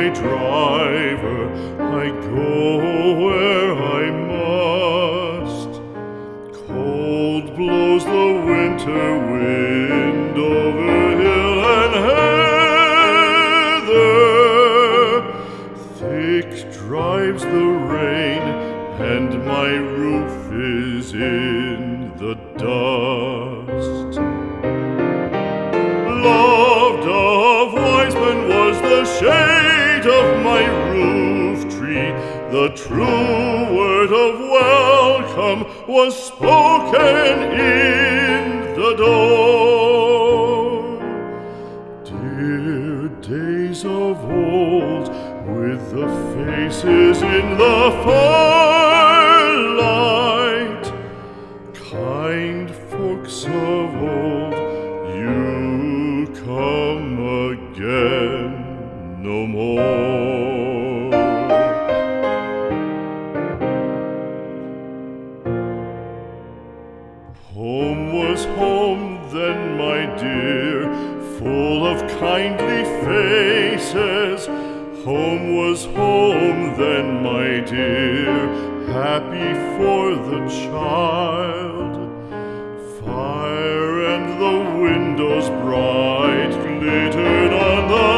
my driver, I go where I must. Cold blows the winter wind over hill and heather. Thick drives the rain, and my roof is in the dust. Loved of wise men was the shade of my roof tree. The true word of welcome was spoken in the door. Dear days of old, with the faces in the firelight, kind folks of old, you come again no more. Home was home then, my dear, full of kindly faces. Home was home then, my dear, happy for the child. Fire and the windows bright glittered on the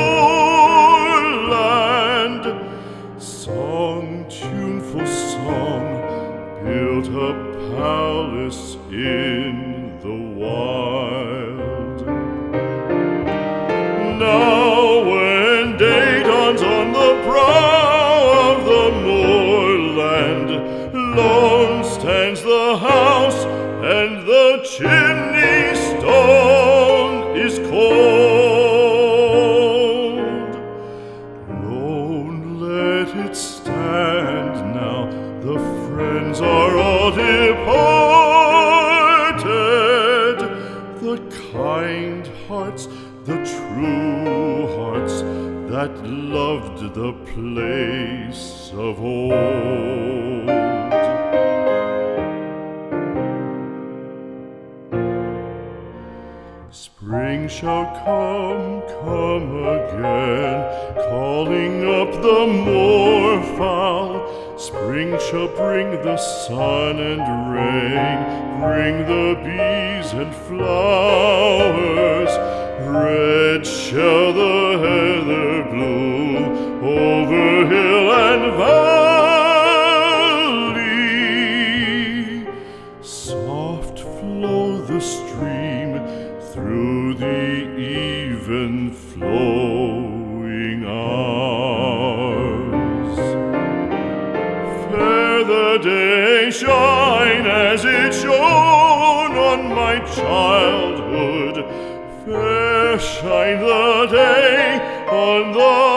moorland. Song, tuneful song, built a palace in the wild. Now when day dawns on the brow of the moorland, lone stands the house, and the chimney stone is cold. Lone, let it stand now, the friends are all departed. The kind hearts, the true hearts, that loved the place of old. Spring shall come again, calling up the moorfowl. Spring shall bring the sun and rain, bring the bees and flowers. Red shall the heather bloom over hill and valley. Soft flow the stream through the even flowing hours. Fair the day shine as it shone on my childhood. Fair shine the day on the